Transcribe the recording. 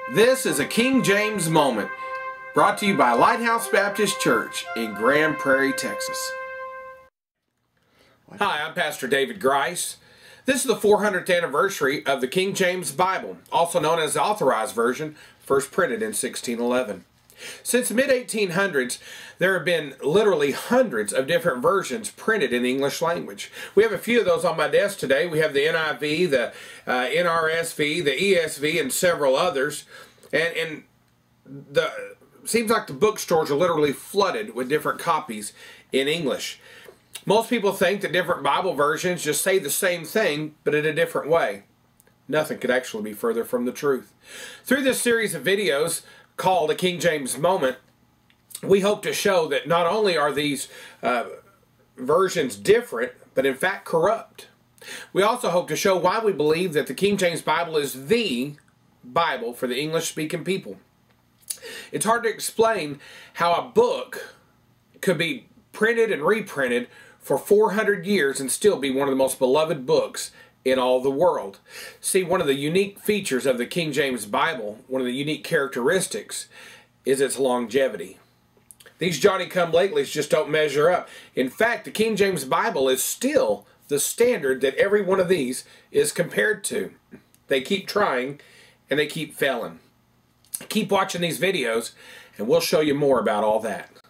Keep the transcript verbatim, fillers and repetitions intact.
This is a King James Moment, brought to you by Lighthouse Baptist Church in Grand Prairie, Texas. Hi, I'm Pastor David Grice. This is the four hundredth anniversary of the King James Bible, also known as the Authorized Version, first printed in sixteen eleven. Since the mid eighteen hundreds, there have been literally hundreds of different versions printed in the English language. We have a few of those on my desk today. We have the N I V, the uh, N R S V, the E S V, and several others. And, and the seems like the bookstores are literally flooded with different copies in English. Most people think that different Bible versions just say the same thing, but in a different way. Nothing could actually be further from the truth. Through this series of videos, called a King James Moment, we hope to show that not only are these uh, versions different, but in fact corrupt. We also hope to show why we believe that the King James Bible is the Bible for the English-speaking people. It's hard to explain how a book could be printed and reprinted for four hundred years and still be one of the most beloved books in all the world. See, one of the unique features of the King James Bible, one of the unique characteristics, is its longevity. These Johnny-come-latelys just don't measure up. In fact, the King James Bible is still the standard that every one of these is compared to. They keep trying, and they keep failing. Keep watching these videos, and we'll show you more about all that.